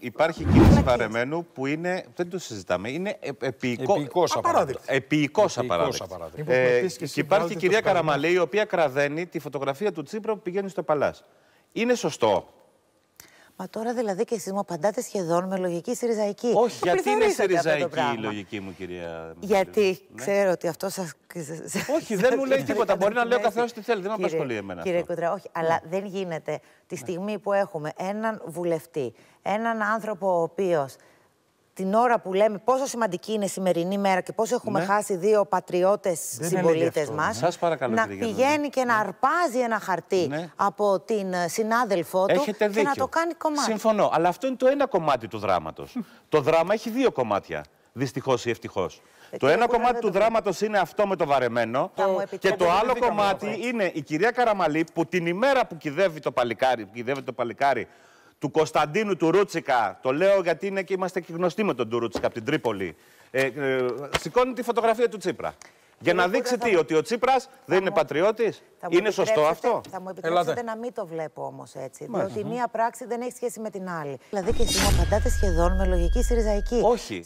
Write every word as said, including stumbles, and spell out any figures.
Υπάρχει κίνηση Βαρεμένου που είναι, δεν το συζητάμε, είναι επίοικο, επίοικος απαράδεκτο. Επίοικος απαράδεκτο. Ε, και υπάρχει η κυρία Καραμαλή, η οποία κραδένει τη φωτογραφία του Τσίπρα που πηγαίνει στο Παλάς. Είναι σωστό? Μα τώρα δηλαδή και εσείς μου απαντάτε σχεδόν με λογική συριζαϊκή. Όχι, γιατί είναι συριζαϊκή η λογική μου, κυρία. Γιατί ναι. ξέρω ότι αυτό σας. Όχι, δεν μου λέει τίποτα. Μπορεί να λέω καθένας τι θέλει. Δεν με απασχολεί εμένα. Κύριε Κοντρά, όχι. Αλλά δεν γίνεται τη στιγμή που έχουμε έναν βουλευτή, έναν άνθρωπο ο οποίος την ώρα που λέμε πόσο σημαντική είναι η σημερινή μέρα και πόσο έχουμε ναι. χάσει δύο πατριώτες συμπολίτες μας, σας παρακαλώ, να πηγαίνει και να αρπάζει ένα χαρτί ναι. από την συνάδελφό του Έχετε και δίκιο. να το κάνει κομμάτι. Συμφωνώ, αλλά αυτό είναι το ένα κομμάτι του δράματος. Το δράμα έχει δύο κομμάτια, δυστυχώς ή ευτυχώς. Ε, το ένα κομμάτι του δράματος είναι αυτό με το Βαρεμένο και το άλλο κομμάτι είναι η κυρία Καραμαλή που την ημέρα που κυδεύει το παλικάρι, που κυδεύει το παλικάρι του Κωνσταντίνου του Ρούτσικα, το λέω γιατί είναι και είμαστε και γνωστοί με τον του Ρούτσικα από την Τρίπολη, ε, ε, σηκώνει τη φωτογραφία του Τσίπρα. Για να δείξει τι, ότι ο Τσίπρας δεν είναι πατριώτης. Είναι σωστό αυτό? Θα μου επιτρέψετε να μην το βλέπω όμως έτσι. Διότι μία πράξη δεν έχει σχέση με την άλλη. Δηλαδή και εσείς μου απαντάτε σχεδόν με λογική συριζαϊκή. Όχι.